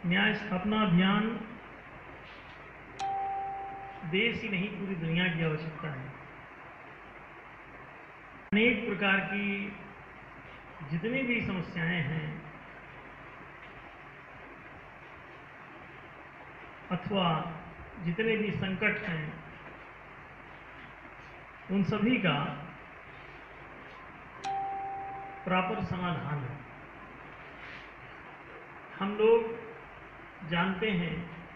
न्याय स्थापना अभियान देश ही नहीं पूरी दुनिया की आवश्यकता है। अनेक प्रकार की जितनी भी समस्याएं हैं अथवा जितने भी संकट हैं उन सभी का प्रॉपर समाधान है। हम लोग जानते हैं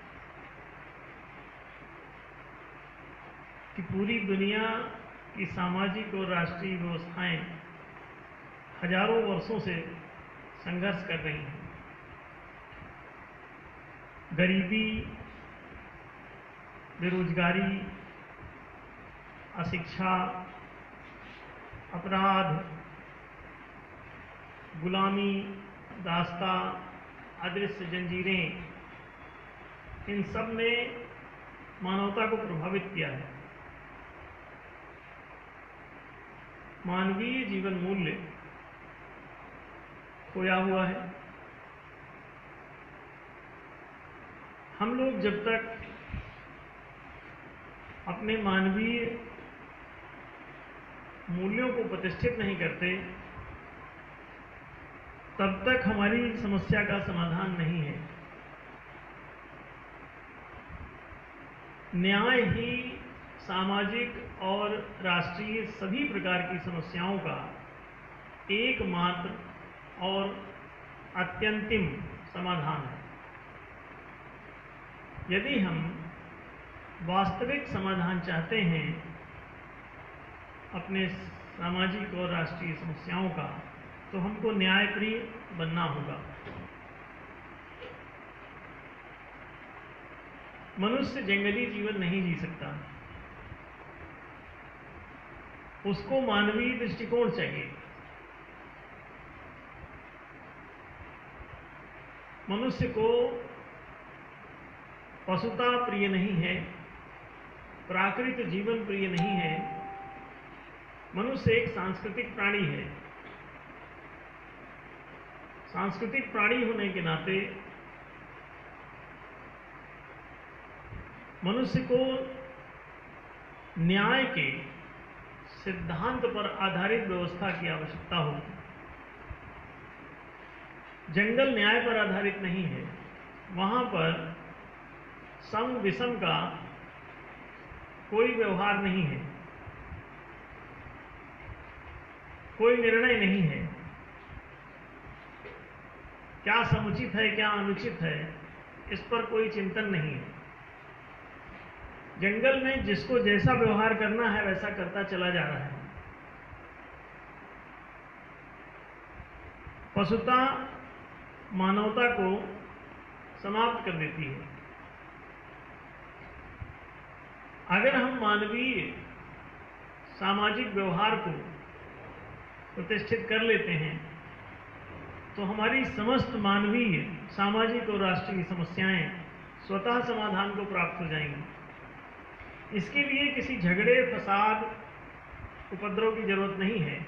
कि पूरी दुनिया की सामाजिक और राष्ट्रीय व्यवस्थाएं हजारों वर्षों से संघर्ष कर रही हैं। गरीबी, बेरोजगारी, अशिक्षा, अपराध, गुलामी, दासता, अदृश्य जंजीरें, इन सब ने मानवता को प्रभावित किया है। मानवीय जीवन मूल्य खोया हुआ है। हम लोग जब तक अपने मानवीय मूल्यों को प्रतिष्ठित नहीं करते तब तक हमारी समस्या का समाधान नहीं है। न्याय ही सामाजिक और राष्ट्रीय सभी प्रकार की समस्याओं का एकमात्र और अत्यंतिम समाधान है। यदि हम वास्तविक समाधान चाहते हैं अपने सामाजिक और राष्ट्रीय समस्याओं का, तो हमको न्यायप्रिय बनना होगा। मनुष्य जंगली जीवन नहीं जी सकता, उसको मानवीय दृष्टिकोण चाहिए। मनुष्य को पशुता प्रिय नहीं है, प्राकृतिक जीवन प्रिय नहीं है। मनुष्य एक सांस्कृतिक प्राणी है। सांस्कृतिक प्राणी होने के नाते मनुष्य को न्याय के सिद्धांत पर आधारित व्यवस्था की आवश्यकता होगी। जंगल न्याय पर आधारित नहीं है। वहां पर सम विषम का कोई व्यवहार नहीं है, कोई निर्णय नहीं है। क्या समुचित है, क्या अनुचित है, इस पर कोई चिंतन नहीं है। जंगल में जिसको जैसा व्यवहार करना है वैसा करता चला जा रहा है। पशुता मानवता को समाप्त कर देती है। अगर हम मानवीय सामाजिक व्यवहार को प्रतिष्ठित कर लेते हैं तो हमारी समस्त मानवीय सामाजिक और राष्ट्रीय समस्याएं स्वतः समाधान को प्राप्त हो जाएंगी। इसके लिए किसी झगड़े, फसाद, उपद्रव की जरूरत नहीं है।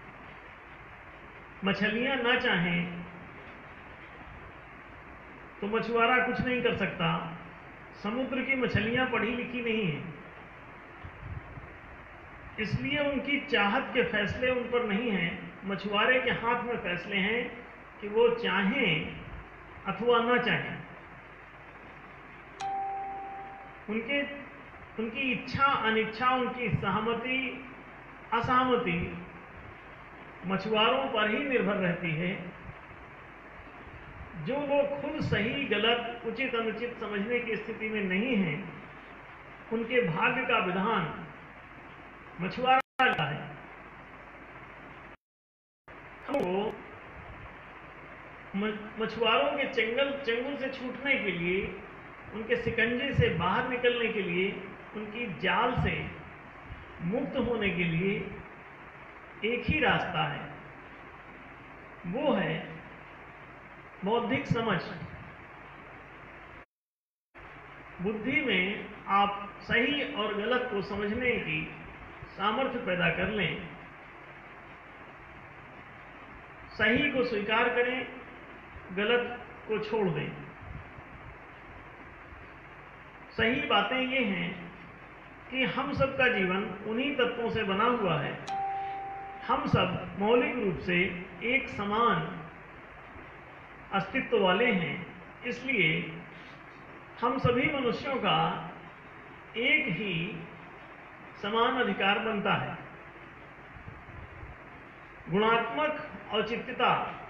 मछलियां ना चाहें तो मछुआरा कुछ नहीं कर सकता। समुद्र की मछलियां पढ़ी लिखी नहीं है, इसलिए उनकी चाहत के फैसले उन पर नहीं हैं। मछुआरे के हाथ में फैसले हैं कि वो चाहें अथवा ना चाहें। उनकी इच्छा अनिच्छा, उनकी सहमति असहमति मछुआरों पर ही निर्भर रहती है। जो लोग खुद सही गलत, उचित अनुचित समझने की स्थिति में नहीं हैं, उनके भाग्य का विधान मछुआरा का है। हमको मछुआरों के चंगुल से छूटने के लिए, उनके शिकंजे से बाहर निकलने के लिए, उनकी जाल से मुक्त होने के लिए एक ही रास्ता है, वो है बौद्धिक समझ। बुद्धि में आप सही और गलत को समझने की सामर्थ्य पैदा कर लें। सही को स्वीकार करें, गलत को छोड़ दें। सही बातें ये हैं कि हम सब का जीवन उन्हीं तत्वों से बना हुआ है। हम सब मौलिक रूप से एक समान अस्तित्व वाले हैं, इसलिए हम सभी मनुष्यों का एक ही समान अधिकार बनता है। गुणात्मक औचित्यता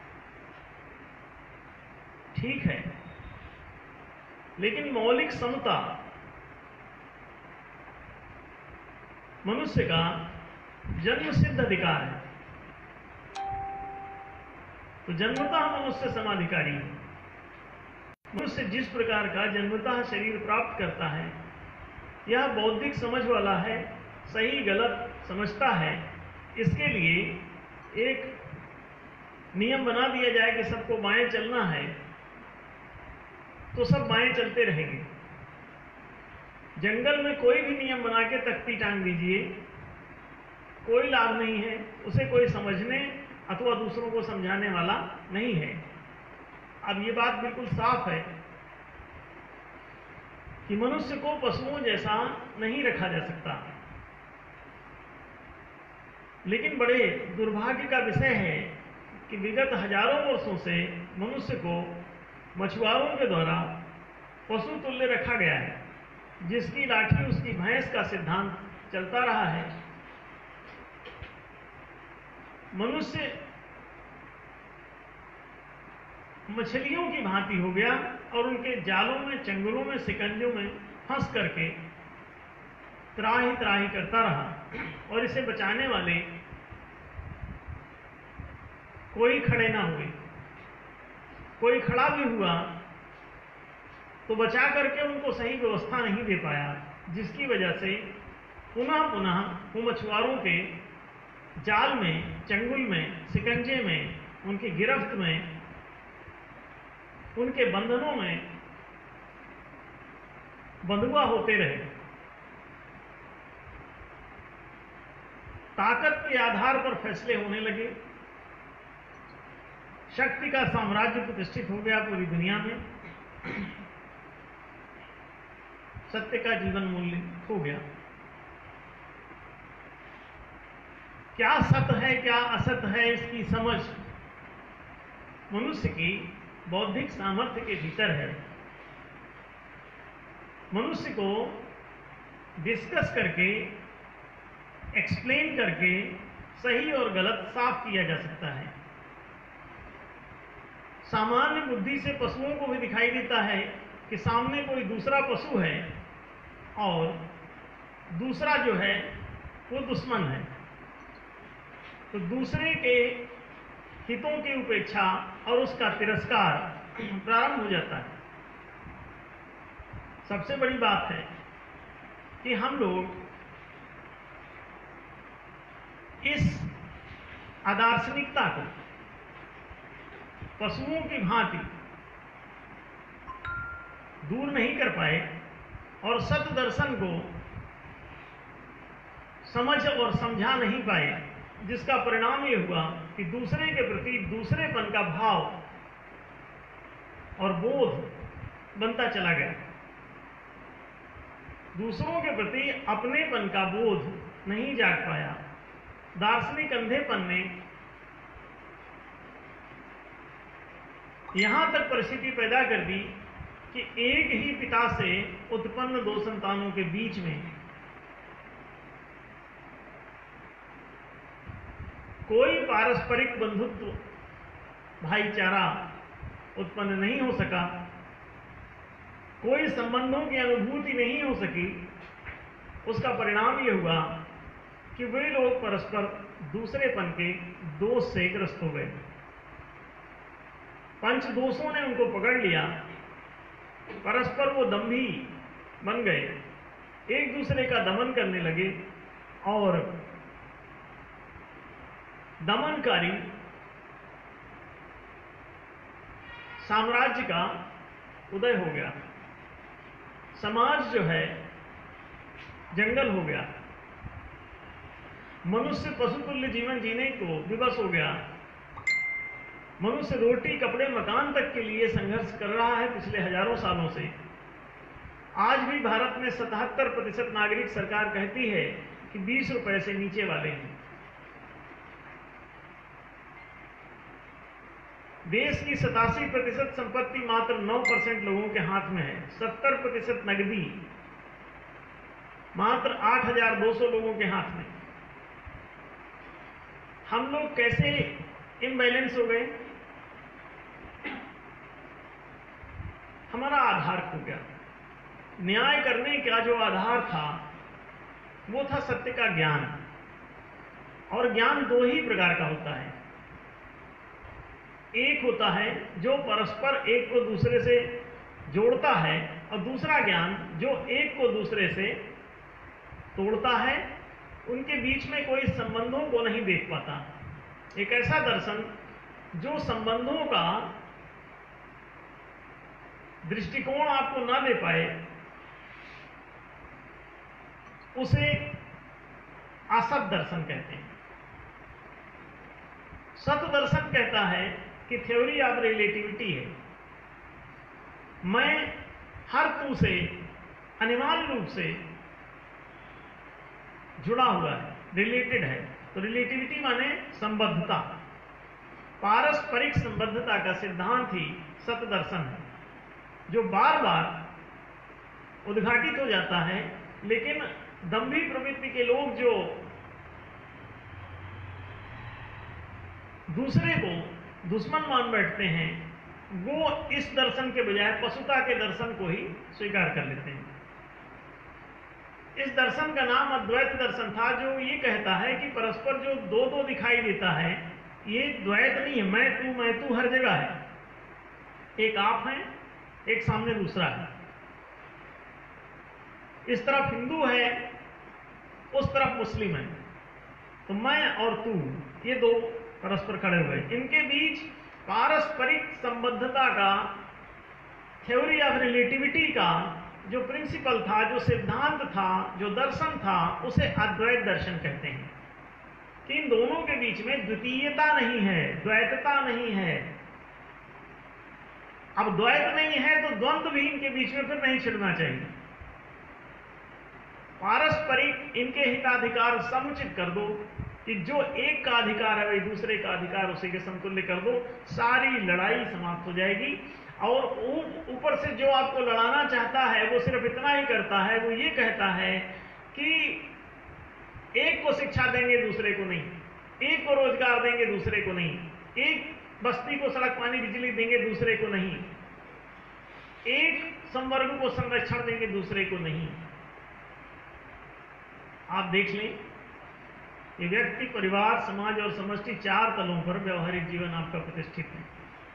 ठीक है, लेकिन मौलिक समता मनुष्य का जन्म सिद्ध अधिकार है। तो जन्मतः मनुष्य समाधिकारी है। मनुष्य जिस प्रकार का जन्मतः शरीर प्राप्त करता है, यह बौद्धिक समझ वाला है, सही गलत समझता है। इसके लिए एक नियम बना दिया जाए कि सबको बाएं चलना है, तो सब बाएं चलते रहेंगे। जंगल में कोई भी नियम बना के तख्ती टांग दीजिए, कोई लाभ नहीं है, उसे कोई समझने अथवा दूसरों को समझाने वाला नहीं है। अब ये बात बिल्कुल साफ है कि मनुष्य को पशुओं जैसा नहीं रखा जा सकता। लेकिन बड़े दुर्भाग्य का विषय है कि विगत हजारों वर्षों से मनुष्य को मछुआरों के द्वारा पशु तुल्य रखा गया है। जिसकी लाठी उसकी भैंस का सिद्धांत चलता रहा है। मनुष्य मछलियों की भांति हो गया और उनके जालों में, चंगुलों में, सिकंजों में फंस करके त्राही त्राही करता रहा और इसे बचाने वाले कोई खड़े ना हुए। कोई खड़ा भी हुआ तो बचा करके उनको सही व्यवस्था नहीं दे पाया, जिसकी वजह से पुनः पुनः वो मछुआरों के जाल में, चंगुल में, सिकंजे में, उनकी गिरफ्त में, उनके बंधनों में बंधुआ होते रहे। ताकत के आधार पर फैसले होने लगे। शक्ति का साम्राज्य प्रतिष्ठित हो गया पूरी दुनिया में। सत्य का जीवन मूल्य खो गया। क्या सत्य है, क्या असत्य है, इसकी समझ मनुष्य की बौद्धिक सामर्थ्य के भीतर है। मनुष्य को डिस्कस करके, एक्सप्लेन करके सही और गलत साफ किया जा सकता है। सामान्य बुद्धि से पशुओं को भी दिखाई देता है कि सामने कोई दूसरा पशु है और दूसरा जो है वो दुश्मन है। तो दूसरे के हितों की उपेक्षा और उसका तिरस्कार प्रारंभ हो जाता है। सबसे बड़ी बात है कि हम लोग इस अदार्शनिकता को पशुओं की भांति दूर नहीं कर पाए और सत्य दर्शन को समझ और समझा नहीं पाए, जिसका परिणाम ये हुआ कि दूसरे के प्रति दूसरेपन का भाव और बोध बनता चला गया। दूसरों के प्रति अपनेपन का बोध नहीं जाग पाया। दार्शनिक अंधेपन ने यहां तक परिस्थिति पैदा कर दी कि एक ही पिता से उत्पन्न दो संतानों के बीच में कोई पारस्परिक बंधुत्व, भाईचारा उत्पन्न नहीं हो सका। कोई संबंधों की अनुभूति नहीं हो सकी। उसका परिणाम यह हुआ कि वे लोग परस्पर दूसरेपन के दोष से ग्रस्त हो गए। पंच दोषों ने उनको पकड़ लिया। परस्पर वो दंभी बन गए, एक दूसरे का दमन करने लगे और दमनकारी साम्राज्य का उदय हो गया। समाज जो है जंगल हो गया। मनुष्य पशुतुल्य जीवन जीने को विवश हो गया। मनुष्य रोटी, कपड़े, मकान तक के लिए संघर्ष कर रहा है पिछले हजारों सालों से। आज भी भारत में 77% नागरिक सरकार कहती है कि 20 रुपए से नीचे वाले हैं। देश की 87% संपत्ति मात्र 9% लोगों के हाथ में है। 70% नकदी मात्र 8,200 लोगों के हाथ में। हम लोग कैसे इम्बैलेंस हो गए? हमारा आधार खो गया। न्याय करने का जो आधार था वो था सत्य का ज्ञान, और ज्ञान दो ही प्रकार का होता है। एक होता है जो परस्पर एक को दूसरे से जोड़ता है, और दूसरा ज्ञान जो एक को दूसरे से तोड़ता है, उनके बीच में कोई संबंधों को नहीं देख पाता। एक ऐसा दर्शन जो संबंधों का दृष्टिकोण आपको ना दे पाए, उसे असत दर्शन कहते हैं। सत दर्शन कहता है कि थ्योरी ऑफ रिलेटिविटी है। मैं हर तू से अनिवार्य रूप से जुड़ा हुआ है, रिलेटेड है। तो रिलेटिविटी माने संबद्धता, पारस्परिक संबद्धता का सिद्धांत ही सत दर्शन है, जो बार बार उद्घाटित हो जाता है। लेकिन दंभी प्रवृत्ति के लोग जो दूसरे को दुश्मन मान बैठते हैं, वो इस दर्शन के बजाय पशुता के दर्शन को ही स्वीकार कर लेते हैं। इस दर्शन का नाम अद्वैत दर्शन था, जो ये कहता है कि परस्पर जो दो दो दिखाई देता है, ये द्वैत नहीं है। मैं तू हर जगह है। एक आप है, एक सामने दूसरा है। इस तरफ हिंदू है, उस तरफ मुस्लिम है। तो मैं और तू, ये दो परस्पर खड़े हुए, इनके बीच पारस्परिक संबद्धता का, थ्योरी ऑफ रिलेटिविटी का जो प्रिंसिपल था, जो सिद्धांत था, जो दर्शन था, उसे अद्वैत दर्शन कहते हैं। कि इन दोनों के बीच में द्वितीयता नहीं है, द्वैतता नहीं है। अब द्वैत नहीं है तो द्वंद्व भी इनके बीच में फिर नहीं छिड़ना चाहिए। पारस्परिक इनके हिताधिकार समुचित कर दो, कि जो एक का अधिकार है वही दूसरे का अधिकार उसी के समतुल्य कर दो, सारी लड़ाई समाप्त हो जाएगी। और ऊपर से जो आपको लड़ाना चाहता है वो सिर्फ इतना ही करता है, वो ये कहता है कि एक को शिक्षा देंगे दूसरे को नहीं, एक को रोजगार देंगे दूसरे को नहीं, एक बस्ती को सड़क पानी बिजली देंगे दूसरे को नहीं, एक संवर्ग को संरक्षण देंगे दूसरे को नहीं। आप देख लें, ये व्यक्ति, परिवार, समाज और समष्टि, चार तलों पर व्यवहारिक जीवन आपका प्रतिष्ठित है।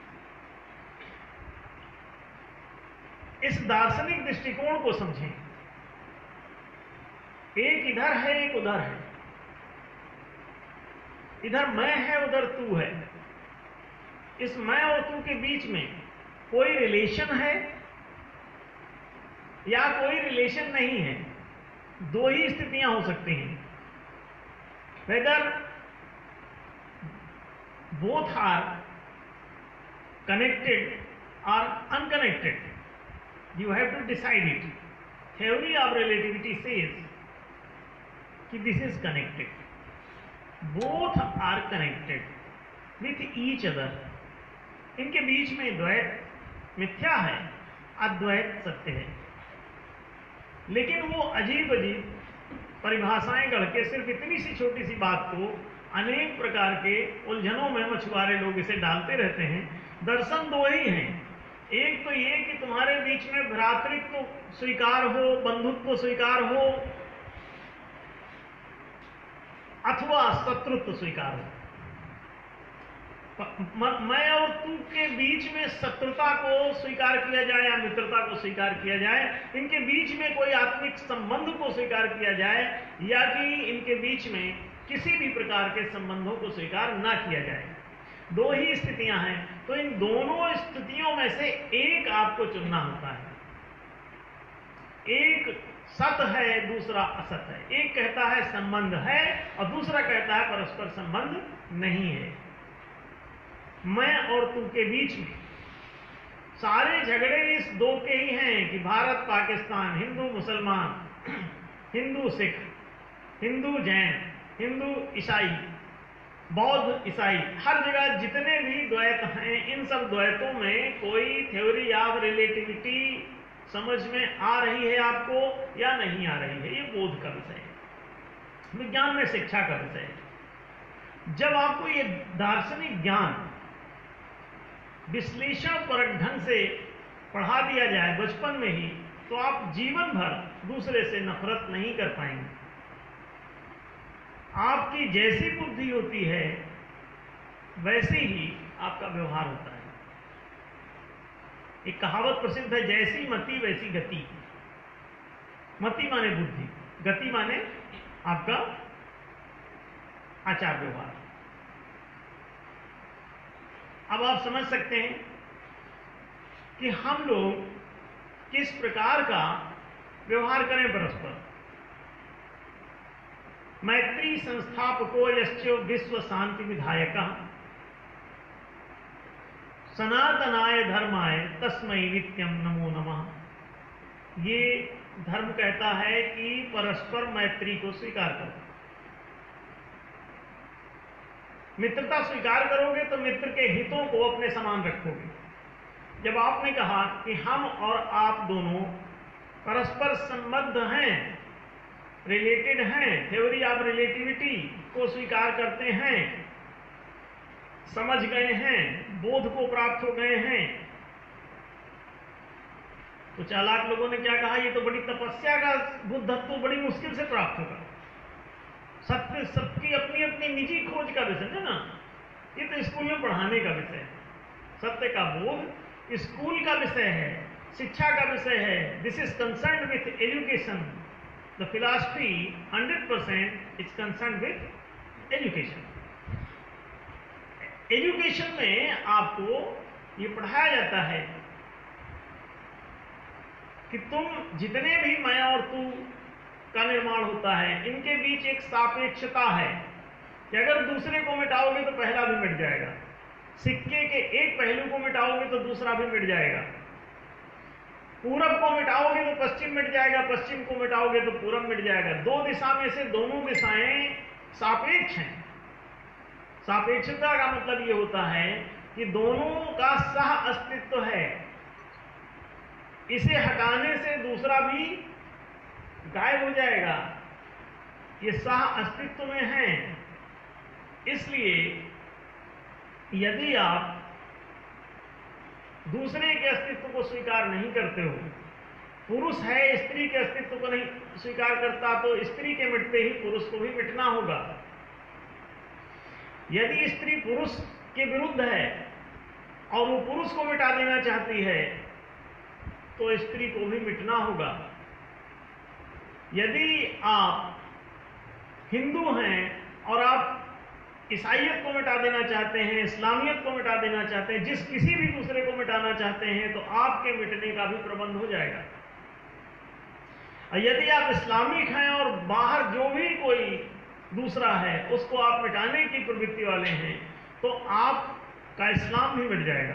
इस दार्शनिक दृष्टिकोण को समझें। एक इधर है, एक उधर है। इधर मैं है, उधर तू है। इस मैं और तू के बीच में कोई रिलेशन है या कोई रिलेशन नहीं है। दो ही स्थितियां हो सकती हैं, वेदर बोथ आर कनेक्टेड और unconnected. You have to decide it. Theory of relativity says कि this is connected. Both are connected with each other. इनके बीच में द्वैत मिथ्या है, अद्वैत सत्य है। लेकिन वो अजीब अजीब परिभाषाएं गढ़ के सिर्फ इतनी सी छोटी सी बात को अनेक प्रकार के उलझनों में मछुआरे लोग इसे डालते रहते हैं। दर्शन दो ही हैं। एक तो ये कि तुम्हारे बीच में भ्रातृत्व स्वीकार हो, बंधुत्व स्वीकार हो, अथवा शत्रुत्व स्वीकार हो। मैं और तू के बीच में शत्रुता को स्वीकार किया जाए या मित्रता को स्वीकार किया जाए, इनके बीच में कोई आत्मिक संबंध को स्वीकार किया जाए, या कि इनके बीच में किसी भी प्रकार के संबंधों को स्वीकार ना किया जाए, दो ही स्थितियां हैं। तो इन दोनों स्थितियों में से एक आपको चुनना होता है। एक सत है, दूसरा असत है। एक कहता है संबंध है और दूसरा कहता है परस्पर संबंध नहीं है। मैं और तू के बीच में सारे झगड़े इस दो के ही हैं कि भारत पाकिस्तान, हिंदू मुसलमान, हिंदू सिख, हिंदू जैन, हिंदू ईसाई, बौद्ध ईसाई, हर जगह जितने भी द्वैत हैं, इन सब द्वैतों में कोई थ्योरी ऑफ रिलेटिविटी समझ में आ रही है आपको या नहीं आ रही है, ये बोध का विषय है, विज्ञान में शिक्षा का विषय है। जब आपको ये दार्शनिक ज्ञान विश्लेषण परक ढंग से पढ़ा दिया जाए बचपन में ही, तो आप जीवन भर दूसरे से नफरत नहीं कर पाएंगे। आपकी जैसी बुद्धि होती है वैसे ही आपका व्यवहार होता है। एक कहावत प्रसिद्ध है, जैसी मति वैसी गति। मति माने बुद्धि, गति माने आपका आचार व्यवहार। अब आप समझ सकते हैं कि हम लोग किस प्रकार का व्यवहार करें परस्पर। मैत्री संस्थापको यश्चो विश्व शांति विधायक सनातनाय धर्माय तस्मै नित्यम नमो नमः। ये धर्म कहता है कि परस्पर मैत्री को स्वीकार करो। मित्रता स्वीकार करोगे तो मित्र के हितों को अपने समान रखोगे। जब आपने कहा कि हम और आप दोनों परस्पर संबद्ध हैं, रिलेटेड हैं, थ्योरी ऑफ रिलेटिविटी को स्वीकार करते हैं, समझ गए हैं, बोध को प्राप्त हो गए हैं, तो चालाक लोगों ने क्या कहा, ये तो बड़ी तपस्या का बुद्धत्व बड़ी मुश्किल से प्राप्त होगा। सत्य सबकी अपनी अपनी निजी खोज का विषय है ना, ये तो स्कूल में पढ़ाने का विषय है। सत्य का बोध स्कूल का विषय है, शिक्षा का विषय है। This is concern with education. The philosophy 100% is concern with education. Education में आपको ये पढ़ाया जाता है कि तुम जितने भी मैं और तू का निर्माण होता है, इनके बीच एक सापेक्षता है कि अगर दूसरे को मिटाओगे तो पहला भी मिट जाएगा। सिक्के के एक पहलू को मिटाओगे तो दूसरा भी मिट जाएगा। पूरब को मिटाओगे तो पश्चिम मिट जाएगा, पश्चिम को मिटाओगे तो पूरब मिट जाएगा। दो दिशा में से दोनों दिशाएं सापेक्ष हैं। सापेक्षता का मतलब यह होता है कि दोनों का सह अस्तित्व है। इसे हटाने से दूसरा भी गायब हो जाएगा। ये सह अस्तित्व में है। इसलिए यदि आप दूसरे के अस्तित्व को स्वीकार नहीं करते हो, पुरुष है स्त्री के अस्तित्व को नहीं स्वीकार करता, तो स्त्री के मिटते ही पुरुष को भी मिटना होगा। यदि स्त्री पुरुष के विरुद्ध है और वो पुरुष को मिटा देना चाहती है, तो स्त्री को भी मिटना होगा। यदि आप हिंदू हैं और आप ईसाइयत को मिटा देना चाहते हैं, इस्लामियत को मिटा देना चाहते हैं, जिस किसी भी दूसरे को मिटाना चाहते हैं, तो आपके मिटने का भी प्रबंध हो जाएगा। और यदि आप इस्लामिक हैं और बाहर जो भी कोई दूसरा है उसको आप मिटाने की प्रवृत्ति वाले हैं, तो आपका इस्लाम भी मिट जाएगा।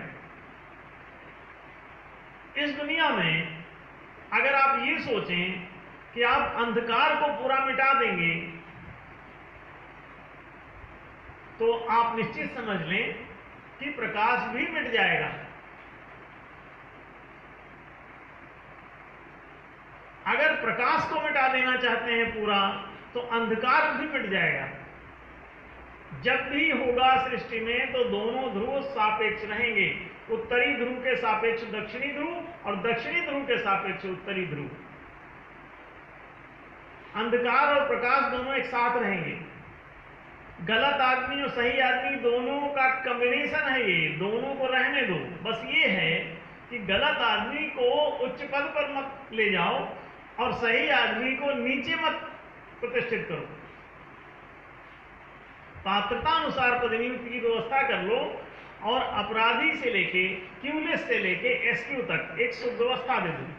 इस दुनिया में अगर आप ये सोचें कि आप अंधकार को पूरा मिटा देंगे, तो आप निश्चित समझ लें कि प्रकाश भी मिट जाएगा। अगर प्रकाश को मिटा देना चाहते हैं पूरा, तो अंधकार भी मिट जाएगा। जब भी होगा सृष्टि में, तो दोनों ध्रुव सापेक्ष रहेंगे। उत्तरी ध्रुव के सापेक्ष दक्षिणी ध्रुव और दक्षिणी ध्रुव के सापेक्ष उत्तरी ध्रुव। अंधकार और प्रकाश दोनों एक साथ रहेंगे। गलत आदमी और सही आदमी दोनों का कॉम्बिनेशन है ये, दोनों को रहने दो। बस ये है कि गलत आदमी को उच्च पद पर मत ले जाओ और सही आदमी को नीचे मत प्रतिष्ठित करो। पात्रता अनुसार पदनियुक्ति की व्यवस्था कर लो और अपराधी से लेके क्यूलेस से लेके एसक्यू तक एक सुव्यवस्था दे दो।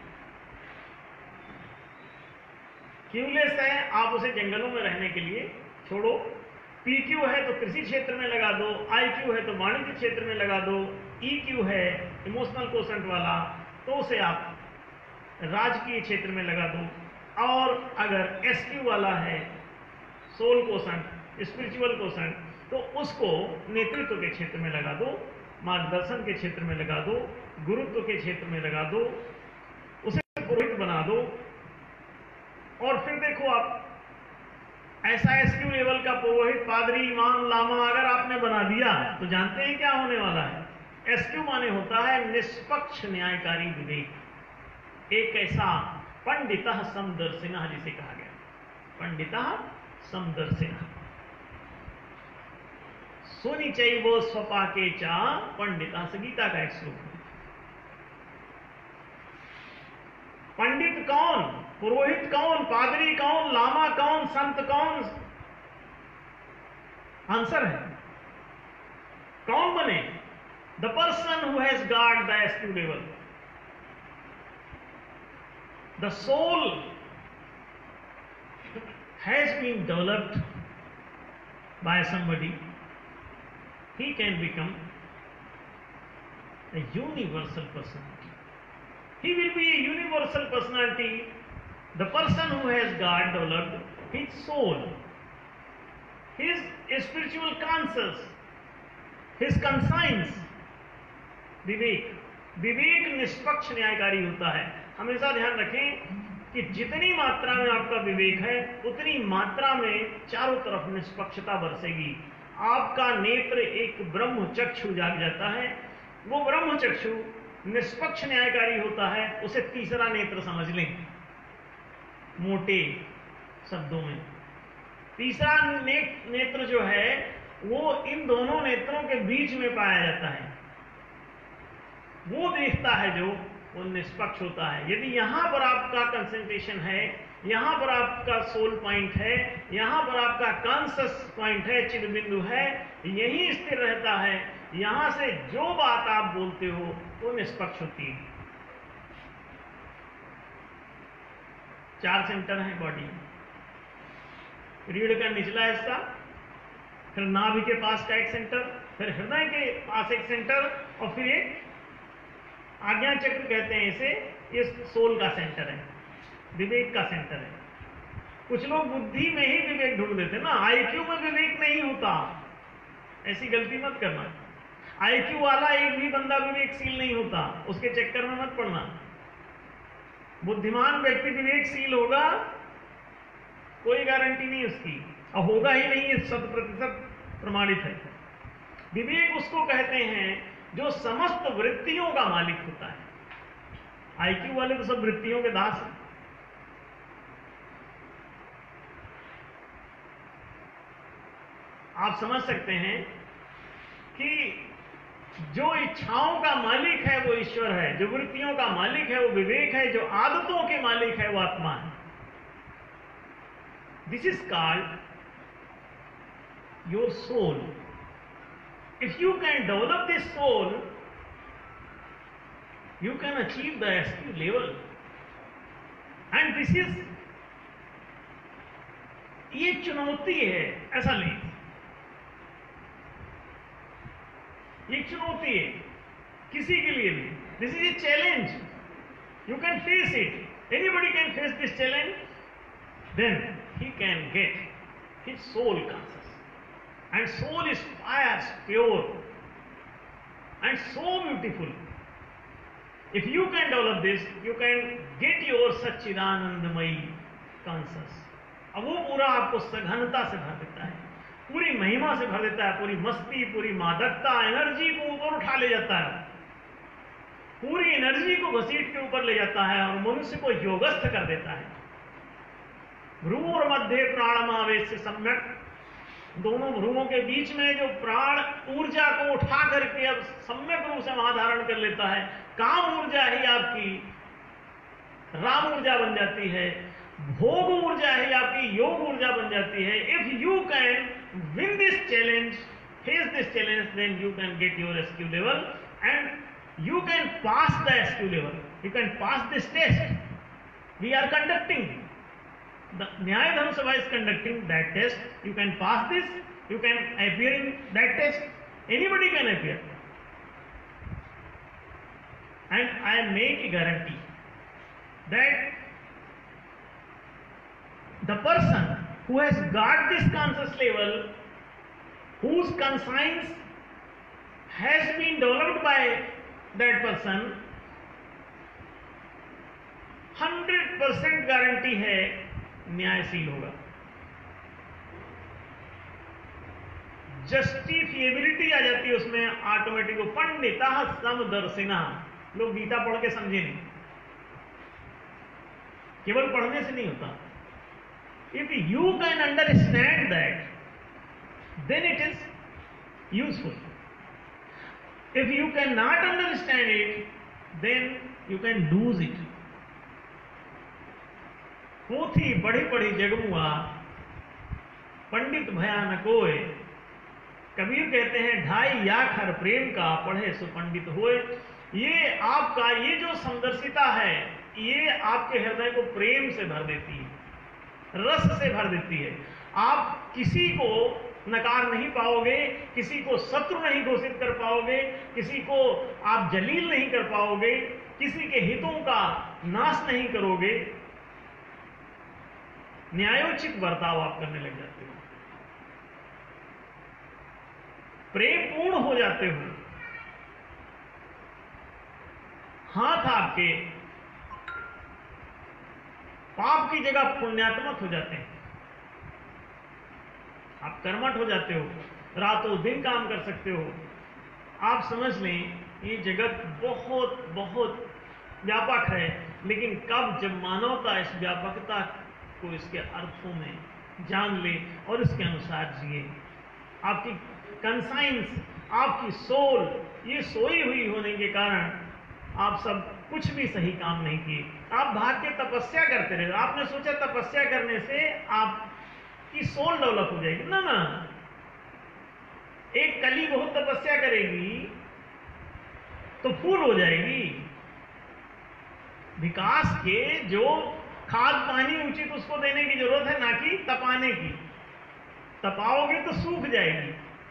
क्यूलेस है, आप उसे जंगलों में रहने के लिए छोड़ो, PQ है तो कृषि क्षेत्र में लगा दो, IQ है तो वाणिज्य क्षेत्र में लगा दो, EQ है इमोशनल कोशेंट वाला तो उसे आप राजकीय क्षेत्र में लगा दो, और अगर SQ वाला है सोल कोशेंट, स्पिरिचुअल कोशेंट, तो उसको नेतृत्व के क्षेत्र में लगा दो, मार्गदर्शन के क्षेत्र में लगा दो, गुरुत्व के क्षेत्र में लगा दो, उसे पुरोहित बना दो। और फिर देखो आप ऐसा SQ लेवल का पुरोहित, पादरी, इमाम, लामा अगर आपने बना दिया तो जानते हैं क्या होने वाला है? SQ माने होता है निष्पक्ष न्यायकारी विवेक। एक ऐसा पंडितः समदर्शिनः जिसे कहा गया, पंडितः समदर्शिनः। सोनी चैव स्वपाके चा पंडिता, गीता का एक श्लोक है। पंडित कौन, पुरोहित कौन, पादरी कौन, लामा कौन, संत कौन? आंसर है कौन बने? The person who has got the SQ level, the soul has been developed by somebody, he can become a universal personality. He will be a universal personality, the person who has got developed his soul, his spiritual conscience, his conscience, विवेक। विवेक निष्पक्ष न्यायकारी होता है। हमेशा ध्यान रखें कि जितनी मात्रा में आपका विवेक है उतनी मात्रा में चारों तरफ निष्पक्षता बरसेगी। आपका नेत्र एक ब्रह्म चक्षु जाग जाता है, वो ब्रह्म चक्षु निष्पक्ष न्यायकारी होता है, उसे तीसरा नेत्र समझ लें मोटे शब्दों में। तीसरा नेत्र जो है वो इन दोनों नेत्रों के बीच में पाया जाता है, वो देखता है जो वो निष्पक्ष होता है। यदि यहां पर आपका कंसंट्रेशन है, यहां पर आपका सोल पॉइंट है, यहां पर आपका कॉन्शियस पॉइंट है, चिद बिंदु है, यही स्थिर रहता है, यहां से जो बात आप बोलते हो वो निष्पक्ष होती है। 4 सेंटर हैं बॉडी में, रीढ़ का निचला हिस्सा, फिर नाभि के पास का एक सेंटर, फिर हृदय के पास एक सेंटर, और फिर एक आज्ञा चक्र कहते हैं इसे, ये सोल का सेंटर है, विवेक का सेंटर है। कुछ लोग बुद्धि में ही विवेक ढूंढ देते ना, IQ में विवेक नहीं होता, ऐसी गलती मत करना। IQ वाला एक भी बंदा विवेकशील नहीं होता, उसके चक्कर में मत पड़ना। बुद्धिमान व्यक्ति विवेकशील होगा, कोई गारंटी नहीं उसकी, और होगा ही नहीं, ये 100% प्रमाणित है। विवेक उसको कहते हैं जो समस्त वृत्तियों का मालिक होता है। IQ वाले तो सब वृत्तियों के दास हैं। आप समझ सकते हैं कि जो इच्छाओं का मालिक है वो ईश्वर है, जो वृत्तियों का मालिक है वो विवेक है, जो आदतों के मालिक है वो आत्मा है। This is called your soul. If you can develop this soul, you can achieve the SQ level. And this is, ये चुनौती है, ऐसा नहीं, ये चुनौती है किसी के लिए भी। This is a challenge. You can face it. Anybody can face this challenge. Then he can get his soul conscious. And soul is fire, pure and so beautiful. If you can develop this, you can get your Satchidanandamayi conscious. अब वो पूरा आपको सघनता से भर देता है, पूरी महिमा से भर देता है, पूरी मस्ती, पूरी मादकता, एनर्जी को ऊपर उठा ले जाता है, पूरी एनर्जी को घसीट के ऊपर ले जाता है और मनुष्य को योगस्थ कर देता है। भ्रूर मध्य प्राणमावेश से सम्यक, दोनों भ्रूओं के बीच में जो प्राण ऊर्जा को उठा करके अब सम्यक रूप से वहां धारण कर लेता है, काम ऊर्जा ही आपकी राम ऊर्जा बन जाती है, भोग ऊर्जा ही आपकी योग ऊर्जा बन जाती है। If you can win this challenge, face this challenge, then you can get your SQ level and you can pass the SQ level, you can pass this test we are conducting. The Nyaya Dharma Sabha is conducting that test. You can pass this You can appear in that test. Anybody can appear. And I make a guarantee that the person who has got this conscious level, whose conscience has been developed by that person, 100% guarantee है न्यायशील होगा. जस्टिफिएबिलिटी आ जाती है उसमें automatic. Pandita समदर्शिना. लोग गीता पढ़ के समझे नहीं, केवल पढ़ने से नहीं होता. If you can understand that, then it is useful. If you can not understand it, then you can lose it. पोथी बड़ी बड़ी जगमुआ पंडित भयानकोय. कबीर कहते हैं 2.5 याखर प्रेम का पढ़े सो पंडित होए. ये आपका ये जो समदर्शिता है, ये आपके हृदय को प्रेम से भर देती है, रस से भर देती है. आप किसी को नकार नहीं पाओगे, किसी को शत्रु नहीं घोषित कर पाओगे, किसी को आप जलील नहीं कर पाओगे, किसी के हितों का नाश नहीं करोगे. न्यायोचित बर्ताव आप करने लग जाते हो, प्रेम पूर्ण हो जाते हो. हाथ आपके पाप की जगह पुण्यात्मक हो जाते हैं. आप कर्मठ हो जाते हो, रातों दिन काम कर सकते हो. आप समझ लें ये जगत बहुत बहुत व्यापक है, लेकिन कब जब मानवता इस व्यापकता को इसके अर्थों में जान ले और इसके अनुसार जिए. आपकी कंसाइंस, आपकी सोल ये सोई हुई होने के कारण आप सब कुछ भी सही काम नहीं किए. आप भाग के तपस्या करते रहे. आपने सोचा तपस्या करने से आपकी सोल डेवलप हो जाएगी. ना ना, एक कली बहुत तपस्या करेगी तो फूल हो जाएगी. विकास के जो खाद पानी उचित उसको देने की जरूरत है, ना कि तपाने की. तपाओगे तो सूख जाएगी.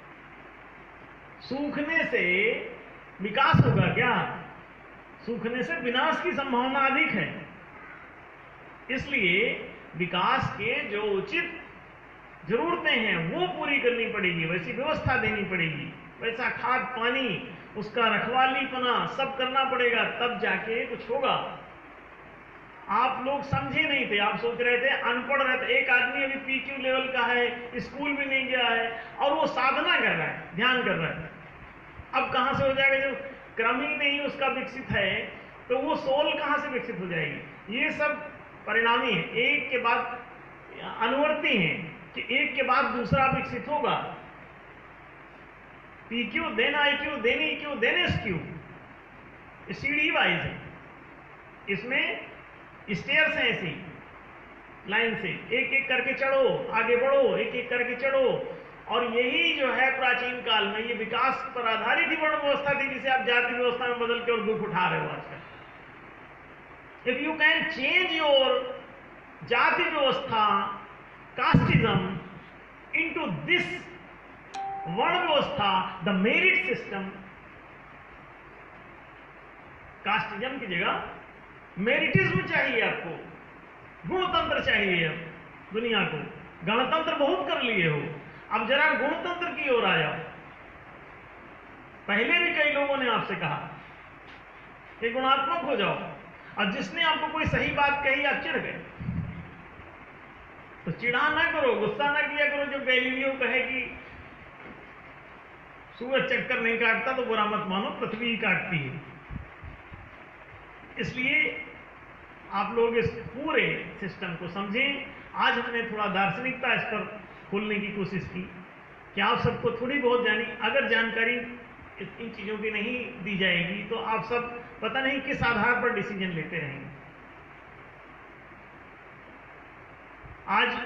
सूखने से विकास होगा क्या? सूखने से विनाश की संभावना अधिक है. इसलिए विकास के जो उचित जरूरतें हैं वो पूरी करनी पड़ेगी, वैसी व्यवस्था देनी पड़ेगी, वैसा खाद पानी, उसका रखवालीपना सब करना पड़ेगा, तब जाके कुछ होगा. आप लोग समझे नहीं थे, आप सोच रहे थे, अनपढ़ रहे थे. एक आदमी अभी PQ लेवल का है, स्कूल भी नहीं गया है और वो साधना कर रहा है, ध्यान कर रहा है. अब कहां से हो जाएगा? जो क्रम ही नहीं उसका विकसित है, तो वो सोल कहां से विकसित हो जाएगी? ये सब परिणामी है, एक के बाद अनुवर्ती हैं कि एक के बाद दूसरा विकसित होगा. PQ then IQ then EQ then SQ, सीढ़ी वाइज है. इसमें स्टेयर्स हैं, ऐसी लाइन से एक एक करके चढ़ो, आगे बढ़ो, एक एक करके चढ़ो. और यही जो है प्राचीन काल में ये विकास पर आधारित ही वर्ण व्यवस्था थी, जिसे आप जाति व्यवस्था में बदल के और दुख उठा रहे हो आजकल. If you can change your जाति व्यवस्था, कास्टिज्म, इनटू दिस वर्ण व्यवस्था, द मेरिट सिस्टम. कास्टिज्म की जगह मेरिटिज्म चाहिए आपको, गुणतंत्र चाहिए. अब दुनिया को गणतंत्र बहुत कर लिए हो, अब जरा गुणतंत्र की ओर आ जाओ. पहले भी कई लोगों ने आपसे कहा कि गुणात्मक हो जाओ, और जिसने आपको कोई सही बात कही आप चिढ़ गए. तो चिढ़ा ना करो, गुस्सा ना किया करो. जो गैलीलियो कहे कि सूरज चक्कर नहीं काटता तो बुरा मत मानो, पृथ्वी ही काटती है. इसलिए आप लोग इस पूरे सिस्टम को समझें. आज हमने थोड़ा दार्शनिकता इस पर खोलने की कोशिश की कि आप सबको थोड़ी बहुत जानी. अगर जानकारी इन चीज़ों की नहीं दी जाएगी तो आप सब पता नहीं किस आधार पर डिसीजन लेते रहेंगे. आज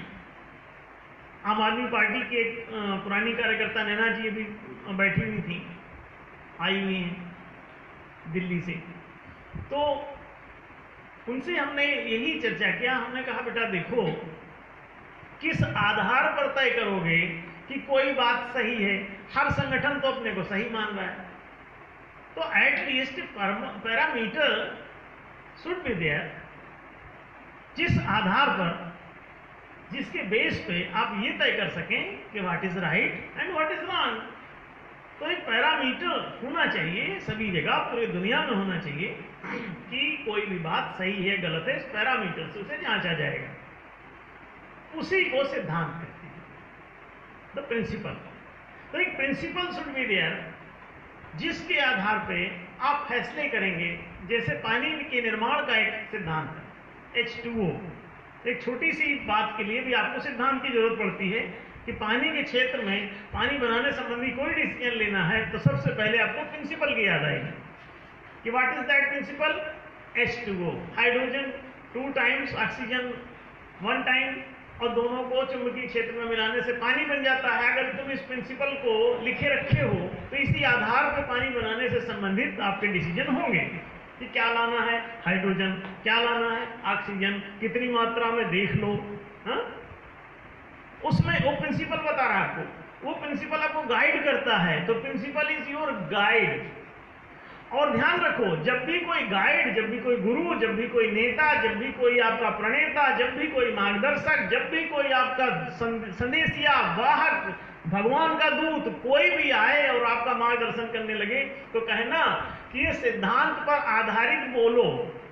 आम आदमी पार्टी के एक पुरानी कार्यकर्ता नैना जी अभी बैठी हुई थी, आई हुई हैं दिल्ली से. तो उनसे हमने यही चर्चा किया. हमने कहा बेटा देखो, किस आधार पर तय करोगे कि कोई बात सही है, हर संगठन तो अपने को सही मान रहा है, तो at least parameter should be there जिस आधार पर, जिसके बेस पे आप ये तय कर सकें कि what is right and what is wrong. तो एक पैरामीटर होना चाहिए सभी जगह, पूरी दुनिया में होना चाहिए कि कोई भी बात सही है गलत है, इस पैरामीटर से उसे जांचा जाएगा, उसी को सिद्धांत कहते हैं, द प्रिंसिपल। तो एक प्रिंसिपल शुड बी देयर जिसके आधार पे आप फैसले करेंगे। जैसे पानी के निर्माण का एक सिद्धांत है H2O, एक छोटी सी बात के लिए भी आपको सिद्धांत की जरूरत पड़ती है कि पानी के क्षेत्र में पानी बनाने संबंधी कोई डिसीजन लेना है तो सबसे पहले आपको प्रिंसिपल की याद आएगी कि what is that principle, H2O, hydrogen 2 times, oxygen 1 time, और दोनों को चुंबकीय क्षेत्र में मिलाने से पानी बन जाता है। अगर तुम इस प्रिंसिपल को लिखे रखे हो तो इसी आधार पर पानी बनाने से संबंधित आपके डिसीजन होंगे कि क्या लाना है, हाइड्रोजन, क्या लाना है, ऑक्सीजन, कितनी मात्रा में देख लो। हा? उसमें वो प्रिंसिपल बता रहा है आपको, वो प्रिंसिपल आपको गाइड करता है, तो प्रिंसिपल इज योर गाइड। और ध्यान रखो, जब भी कोई गाइड, जब भी कोई गुरु, जब भी कोई नेता, जब भी कोई आपका प्रणेता, जब भी कोई मार्गदर्शक, जब भी कोई आपका संदेशिया, वाहक, भगवान का दूत कोई भी आए और आपका मार्गदर्शन करने लगे तो कहना कि ये सिद्धांत पर आधारित बोलो,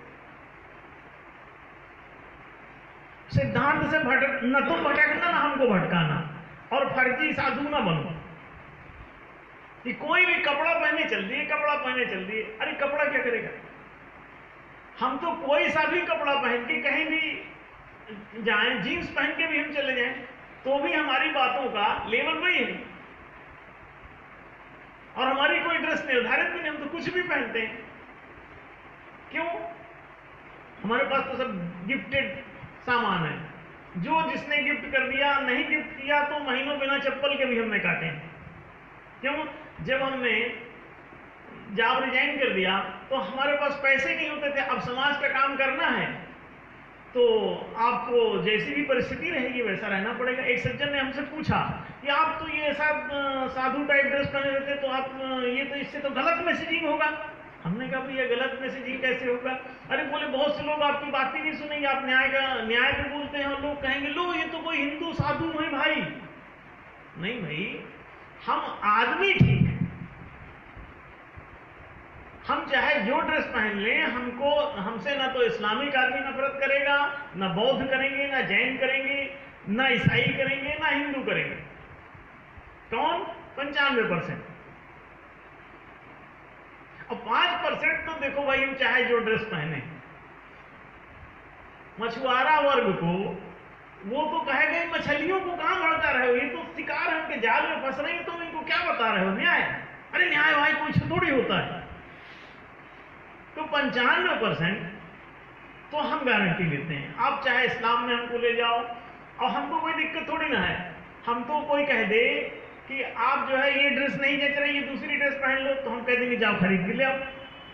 सिद्धांत से न तुम भटकना ना हमको भटकाना, और फर्जी साधु ना बनो कि कोई भी कपड़ा पहने चल दिए, कपड़ा पहने चल दिए। अरे कपड़ा क्या करेगा, हम तो कोई सा भी कपड़ा पहन के कहीं भी जाएं, जीन्स पहन के भी हम चले जाएं तो भी हमारी बातों का लेवल वही है, और हमारी कोई ड्रेस निर्धारित भी नहीं, हम तो कुछ भी पहनते हैं। क्यों? हमारे पास तो सब गिफ्टेड सामान है, जो जिसने गिफ्ट कर दिया, नहीं गिफ्ट किया तो महीनों बिना चप्पल के भी हमने काटे हैं। क्यों? जब हमने जॉब रिजाइन कर दिया तो हमारे पास पैसे नहीं होते थे, अब समाज का काम करना है तो आपको जैसी भी परिस्थिति रहेगी वैसा रहना पड़ेगा। एक सज्जन ने हमसे पूछा कि आप तो ये ऐसा साधु टाइप ड्रेस पहने रहते तो आप ये तो इससे तो गलत मैसेजिंग होगा। हमने कहा भैया गलत मैसेजिंग कैसे होगा? अरे बोले बहुत से लोग आपकी बात ही नहीं सुनेंगे, आप न्याय पे बोलते हैं और लोग कहेंगे लो ये तो कोई हिंदू साधु है भाई। नहीं भाई, हम आदमी ठीक, हम चाहे जो ड्रेस पहन लें, हमसे ना तो इस्लामिक आदमी नफरत करेगा, ना बौद्ध करेंगे, ना जैन करेंगे, ना ईसाई करेंगे, ना हिंदू करेंगे। कौन? 95%। और 5% तो देखो भाई, हम चाहे जो ड्रेस पहने, मछुआरा वर्ग को वो तो कहेगा मछलियों को कहां भड़का रहे हो, ये तो शिकार है, उनके जाल में फंस रही है, तुम इनको क्या बता रहे हो न्याय? अरे न्याय भाई कुछ थोड़ी होता है। तो 95% तो हम गारंटी लेते हैं। आप चाहे इस्लाम में हमको ले जाओ और हमको कोई दिक्कत थोड़ी ना है। हम तो कोई कह दे कि आप जो है ये ड्रेस नहीं जच रही, ये दूसरी ड्रेस पहन लो, तो हम कह देंगे जाओ खरीद के ले आओ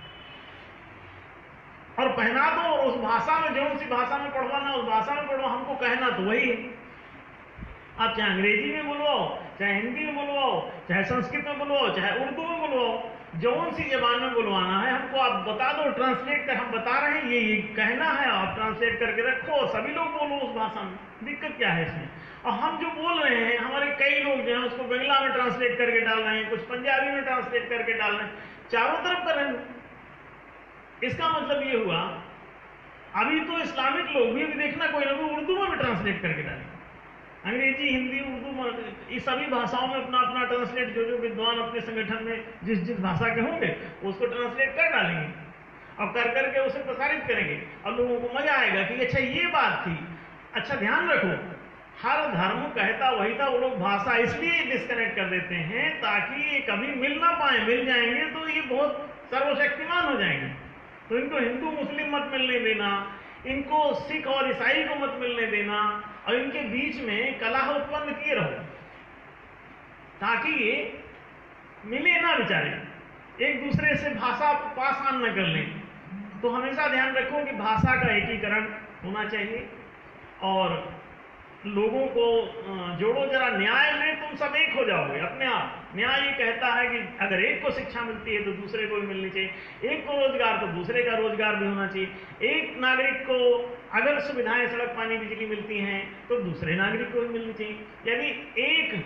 और पहना दो, और उस भाषा में, जो सी भाषा में पढ़वाना उस भाषा में पढ़वा, हमको कहना तो वही है। आप चाहे अंग्रेजी में बोलवाओ, चाहे हिंदी में बोलवाओ, चाहे संस्कृत में बोलवाओ, चाहे उर्दू में बोलवाओ, जौन सी जबान में बुलवाना है हमको आप बता दो, ट्रांसलेट कर, हम बता रहे हैं ये कहना है, आप ट्रांसलेट करके रखो, सभी लोग बोलो उस भाषा में, दिक्कत क्या है इसमें? और हम जो बोल रहे हैं, हमारे कई लोग जो हैं उसको बंगला में ट्रांसलेट करके डाल रहे हैं, कुछ पंजाबी में ट्रांसलेट करके डाल रहे हैं, चारों तरफ कर रहे हैं। इसका मतलब ये हुआ, अभी तो इस्लामिक लोग भी, अभी देखना कोई ना कोई उर्दू में भी ट्रांसलेट करके डालेंगे, अंग्रेजी, हिंदी, उर्दू, इस सभी भाषाओं में अपना अपना ट्रांसलेट, जो जो विद्वान अपने संगठन में जिस जिस भाषा के होंगे उसको ट्रांसलेट कर डालेंगे और कर करके उसे प्रसारित करेंगे और लोगों को मजा आएगा कि अच्छा ये बात थी। अच्छा ध्यान रखो, हर धर्म कहता वही था, वो लोग भाषा इसलिए डिस्कनेक्ट कर देते हैं ताकि ये कभी मिल ना पाए, मिल जाएंगे तो ये बहुत सर्वशक्तिमान हो जाएंगे। तो इनको हिंदू मुस्लिम मत मिलने देना, इनको सिख और ईसाई को मत मिलने देना, और इनके बीच में कलह उत्पन्न किए रहो ताकि ये मिले ना बेचारे, एक दूसरे से भाषा पास आन न कर लें। तो हमेशा ध्यान रखो कि भाषा का एकीकरण होना चाहिए और लोगों को जोड़ो जरा, न्याय में तुम सब एक हो जाओगे अपने आप। न्याय ये कहता है कि अगर एक को शिक्षा मिलती है तो दूसरे को भी मिलनी चाहिए, एक को रोजगार तो दूसरे का रोजगार भी होना चाहिए, एक नागरिक को अगर सुविधाएं सड़क पानी बिजली मिलती हैं तो दूसरे नागरिक को भी मिलनी चाहिए। यदि एक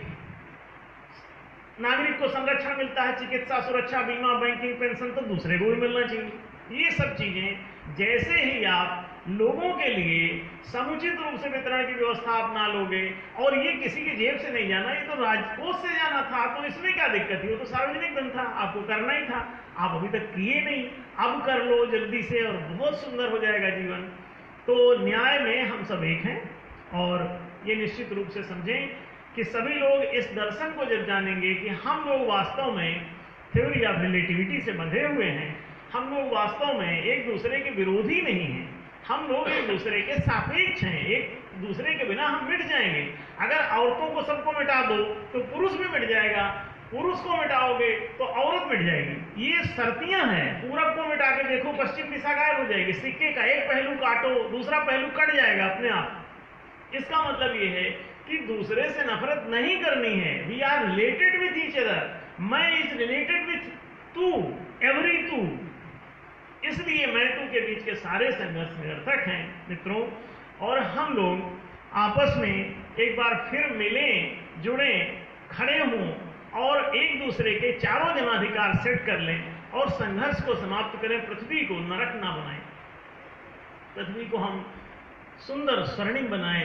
नागरिक को संरक्षण मिलता है, चिकित्सा सुरक्षा बीमा बैंकिंग पेंशन, तो दूसरे को भी मिलना चाहिए। ये सब चीजें जैसे ही आप लोगों के लिए समुचित रूप से वितरण की व्यवस्था अपना लोगे, और ये किसी की जेब से नहीं जाना, ये तो राजकोष से जाना था, तो इसमें क्या दिक्कत थी? वो तो सार्वजनिक धन था, आपको करना ही था, आप अभी तक किए नहीं, अब कर लो जल्दी से और बहुत सुंदर हो जाएगा जीवन। तो न्याय में हम सब एक हैं, और ये निश्चित रूप से समझें कि सभी लोग इस दर्शन को जब जानेंगे कि हम लोग वास्तव में थ्योरी ऑफ रिलेटिविटी से बंधे हुए हैं, हम लोग वास्तव में एक दूसरे के विरोधी नहीं हैं, हम लोग एक दूसरे के सापेक्ष हैं, एक दूसरे के बिना हम मिट जाएंगे। अगर औरतों को सबको मिटा दो तो पुरुष भी मिट जाएगा, पुरुष को मिटाओगे तो औरत मिट जाएगी। ये शर्तियां हैं। पूरब को मिटा के देखो, पश्चिम दिशा गायब हो जाएगी। सिक्के का एक पहलू काटो, दूसरा पहलू कट जाएगा अपने आप। इसका मतलब ये है कि दूसरे से नफरत नहीं करनी है। We are related with each other, मैं इज रिलेटेड विथ तू, एवरी तू, इसलिए मैं तू के बीच के सारे संघर्ष निरर्थक हैं मित्रों। और हम लोग आपस में एक बार फिर मिलें, जुड़ें, खड़े हों और एक दूसरे के चारों जनाधिकार सेट कर लें और संघर्ष को समाप्त करें। पृथ्वी को नरक ना बनाएं, पृथ्वी को हम सुंदर स्वर्णिम बनाएं,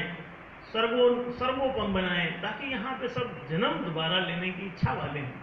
सर्वोपम बनाएं, ताकि यहां पे सब जन्म दोबारा लेने की इच्छा वाले हों।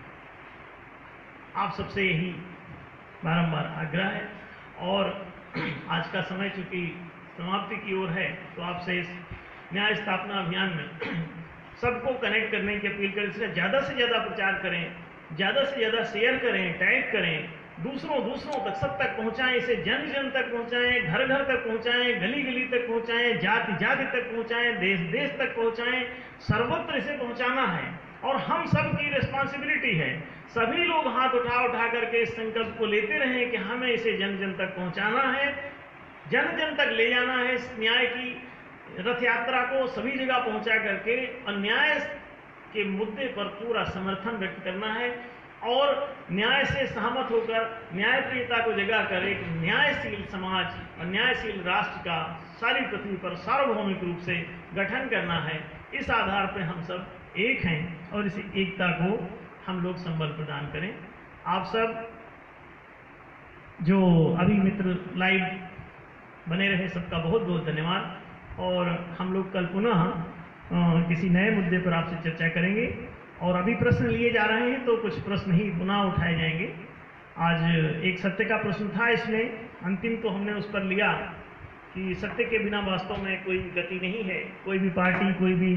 आप सबसे यही बारंबार आग्रह है। और आज का समय चूंकि समाप्ति की ओर है, तो आपसे इस न्याय स्थापना अभियान में सबको कनेक्ट करने की अपील करें। इसका ज़्यादा से ज़्यादा प्रचार करें, ज़्यादा से ज़्यादा शेयर करें, टैग करें, दूसरों तक, सब तक पहुंचाएं, इसे जन जन तक पहुंचाएं, घर घर तक पहुंचाएं, गली गली तक पहुंचाएं, जाति जाति तक पहुंचाएं, देश देश तक पहुंचाएं, सर्वत्र इसे पहुंचाना है। और हम सब की रिस्पॉन्सिबिलिटी है, सभी लोग हाथ उठा करके इस संकल्प को लेते रहें कि हमें इसे जन जन तक पहुंचाना है, जन जन तक ले जाना है। इस न्याय की रथ यात्रा को सभी जगह पहुंचा करके और न्याय के मुद्दे पर पूरा समर्थन व्यक्त करना है, और न्याय से सहमत होकर न्यायप्रियता को जगा कर एक न्यायशील समाज और न्यायशील राष्ट्र का सारी पृथ्वी पर सार्वभौमिक रूप से गठन करना है। इस आधार पर हम सब एक हैं और इस एकता को हम लोग संबल प्रदान करें। आप सब जो अभी मित्र लाइव बने रहे, सबका बहुत बहुत धन्यवाद। और हम लोग कल पुनः किसी नए मुद्दे पर आपसे चर्चा करेंगे, और अभी प्रश्न लिए जा रहे हैं तो कुछ प्रश्न ही पुनः उठाए जाएंगे। आज एक सत्य का प्रश्न था, इसमें अंतिम तो हमने उस पर लिया कि सत्य के बिना वास्तव में कोई गति नहीं है। कोई भी पार्टी, कोई भी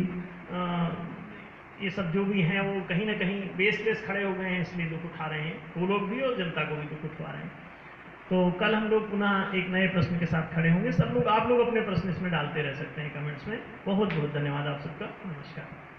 ये सब जो भी हैं वो कहीं ना कहीं बेसलेस खड़े हो गए हैं, इसलिए दुख उठा रहे हैं, वो लोग भी और जनता को भी दुख उठवा रहे हैं। तो कल हम लोग पुनः एक नए प्रश्न के साथ खड़े होंगे। सब लोग, आप लोग अपने प्रश्न इसमें डालते रह सकते हैं कमेंट्स में। बहुत बहुत धन्यवाद आप सबका। नमस्कार।